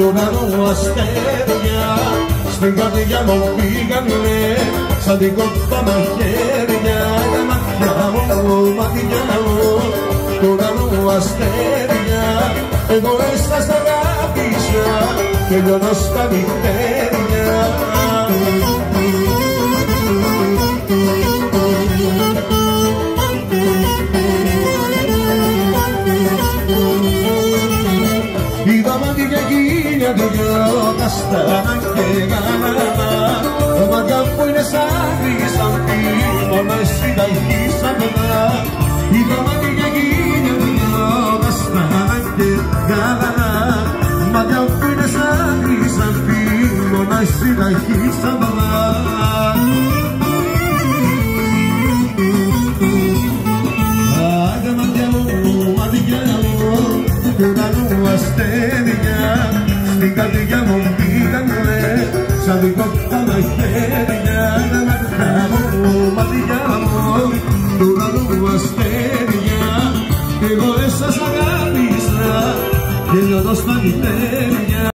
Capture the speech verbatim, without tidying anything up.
του ουρανού αστέρια στην καρδιά μου πήγανε σαν την κόφτα μαχαίρια. Τα μάτια μου, μάτια μου, του ουρανού αστέρια, εγώ εσάς αγάπησα και λιώνω στα νυχτέρια. Είδα μάτια χίλια δυο καστάνα και γαλανά, τα μάτια που είναι σαν χρυσαμπή, μόνο εσύ τα έχεις απαντά. Είδα μάτια χίλια δυο καστάνα και γαλανά, μάτια που είναι σαν χρυσαμπή, μόνο εσύ τα έχεις απαντά. Άντε μάτια μου, μάτια μου, του ουρανού αστέρια στην καρδιά μου πήγανε σαν την κόκτα μαχαίρια. Τα μάτια μου, μάτια μου, του ουρανού αστέρια, εγώ εσάς αγάπησα και λιώνω στα νυχτέρια.